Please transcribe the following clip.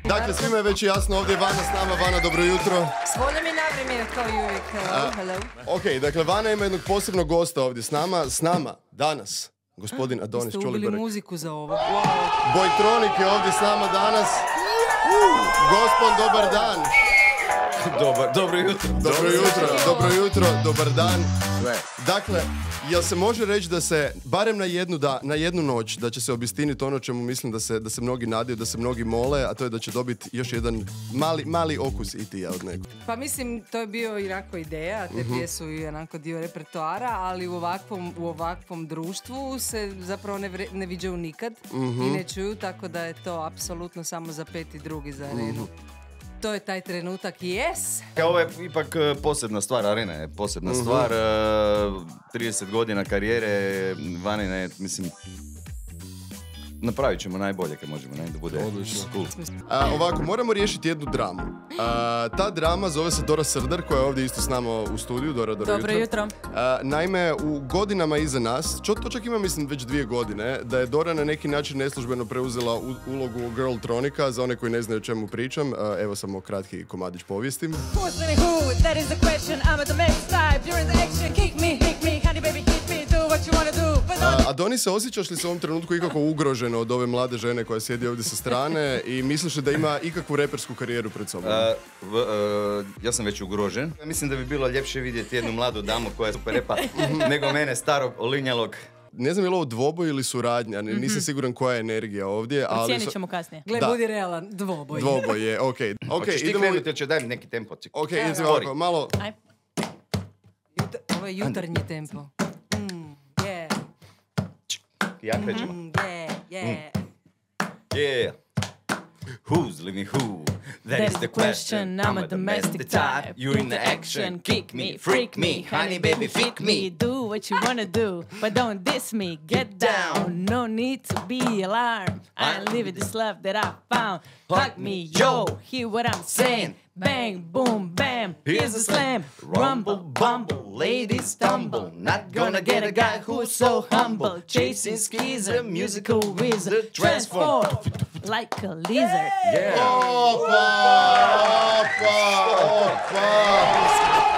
Dakle, svima je već jasno, ovdje je Vana s nama. Vana, dobro jutro. S voljom i navremenom, kao i uvijek. Hello. Ok, dakle, Vana ima jednog posebnog gosta ovdje s nama. S nama, danas, gospodin Adonis Ste ubili Čolibarek. muziku za ovo. Bojtronik je ovdje s nama danas. Gospon, dobar dan. Dobro jutro. Dobro jutro, dobar dan. Dakle, jel se može reći da se, barem na jednu noć, da će se obistiniti ono čemu mislim da se mnogi nadaju, da se mnogi mole, a to je da će dobiti još jedan mali okus IT-a od nekog. Pa mislim, to je bio onako ideja, a te prije su i onako dio repertoara, ali u ovakvom društvu se zapravo ne viđaju nikad i ne čuju, tako da je to apsolutno samo za 5.2. za arenu. To je taj trenutak, yes! Ovo je ipak posebna stvar, arena je posebna stvar. 30 godina karijere, Vanine, mislim, napravit ćemo najbolje kad možemo, da bude cool. Ovako, moramo riješiti jednu dramu. Ta drama zove se Dora Srdar, koja je ovdje isto s nama u studiju. Dora, dobro jutro. Naime, u godinama iza nas, to čak ima mislim već 2 godine, da je Dora na neki način neslužbeno preuzela ulogu Girltronika. Za one koji ne znaju o čemu pričam, evo samo kratki komadić povijestim. Adonis, osjećaš li se u ovom trenutku ikako ugroženo od ove mlade žene koja sjedi ovdje sa strane i misliš li da ima ikakvu repersku karijeru pred sobom? Ja sam već ugrožen. Mislim da bi bilo ljepše vidjeti jednu mladu damu koja je super repa nego mene, starog, olinjalog. Ne znam je li ovo dvoboj ili suradnja, nisam siguran koja je energija ovdje. Ocijenit ćemo kasnije. Gle, budi realan, dvoboj. Dvoboj je, okej. Hoćeš ti krenuti ili će daj mi neki tempo? Okej, idemo ovako, malo... Ovo je jutarnji tempo. Ja krećemo. Yeah. Who's living who? That is the question. I'm a domestic type. You're in the action. Kick me, freak me, honey baby, freak me. Do what you wanna do, but don't diss me. Get down, no need to be alarmed. I'm living this love that I found. Hug me, yo, hear what I'm saying. Bang, boom, bam, here's a slam. Rumble, bumble, ladies stumble. Not gonna get a guy who's so humble. Chasing skis, a musical wizard. Transform like a lizard. Opa!